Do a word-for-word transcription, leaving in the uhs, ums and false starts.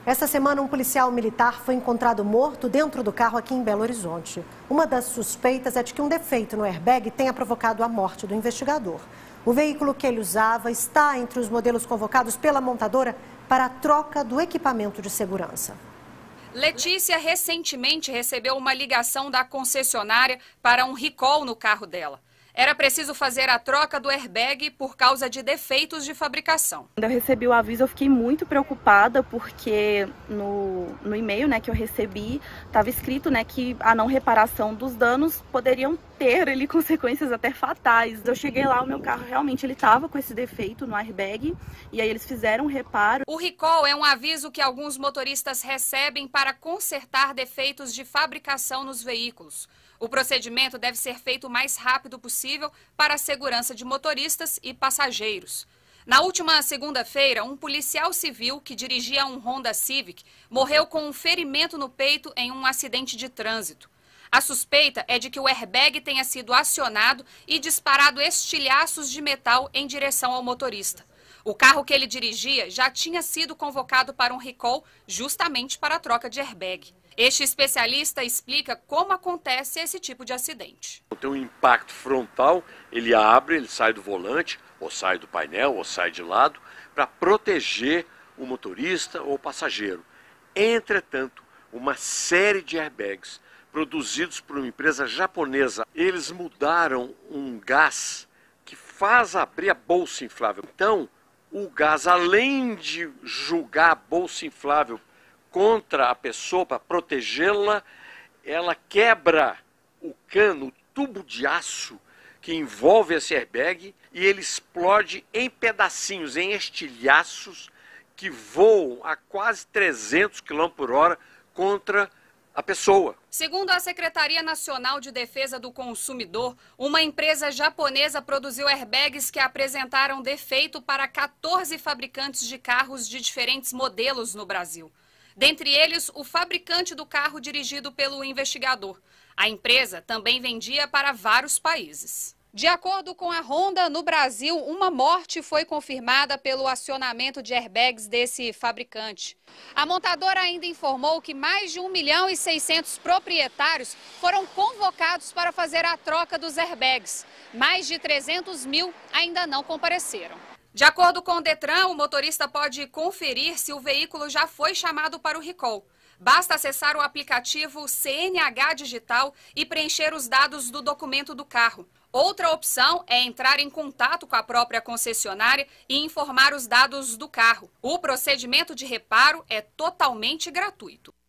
Essa semana, um policial militar foi encontrado morto dentro do carro aqui em Belo Horizonte. Uma das suspeitas é de que um defeito no airbag tenha provocado a morte do investigador. O veículo que ele usava está entre os modelos convocados pela montadora para a troca do equipamento de segurança. Letícia recentemente recebeu uma ligação da concessionária para um recall no carro dela. Era preciso fazer a troca do airbag por causa de defeitos de fabricação. Quando eu recebi o aviso, eu fiquei muito preocupada porque no, no e-mail, né, que eu recebi estava escrito, né, que a não reparação dos danos poderiam ter ali, consequências até fatais. Eu cheguei lá, o meu carro realmente ele estava com esse defeito no airbag e aí eles fizeram um reparo. O recall é um aviso que alguns motoristas recebem para consertar defeitos de fabricação nos veículos. O procedimento deve ser feito o mais rápido possível para a segurança de motoristas e passageiros. Na última segunda-feira, um policial civil que dirigia um Honda Civic morreu com um ferimento no peito em um acidente de trânsito. A suspeita é de que o airbag tenha sido acionado e disparado estilhaços de metal em direção ao motorista. O carro que ele dirigia já tinha sido convocado para um recall justamente para a troca de airbag. Este especialista explica como acontece esse tipo de acidente. Tem um impacto frontal, ele abre, ele sai do volante, ou sai do painel, ou sai de lado, para proteger o motorista ou o passageiro. Entretanto, uma série de airbags produzidos por uma empresa japonesa, eles mudaram um gás que faz abrir a bolsa inflável. Então, o gás, além de julgar a bolsa inflável contra a pessoa para protegê-la, ela quebra o cano, o tubo de aço que envolve esse airbag e ele explode em pedacinhos, em estilhaços que voam a quase trezentos quilômetros por hora contra a pessoa. Segundo a Secretaria Nacional de Defesa do Consumidor, uma empresa japonesa produziu airbags que apresentaram defeito para quatorze fabricantes de carros de diferentes modelos no Brasil. Dentre eles, o fabricante do carro dirigido pelo investigador. A empresa também vendia para vários países. De acordo com a Honda, no Brasil, uma morte foi confirmada pelo acionamento de airbags desse fabricante. A montadora ainda informou que mais de um milhão e seiscentos proprietários foram convocados para fazer a troca dos airbags. Mais de trezentos mil ainda não compareceram. De acordo com o Detran, o motorista pode conferir se o veículo já foi chamado para o recall. Basta acessar o aplicativo C N H Digital e preencher os dados do documento do carro. Outra opção é entrar em contato com a própria concessionária e informar os dados do carro. O procedimento de reparo é totalmente gratuito.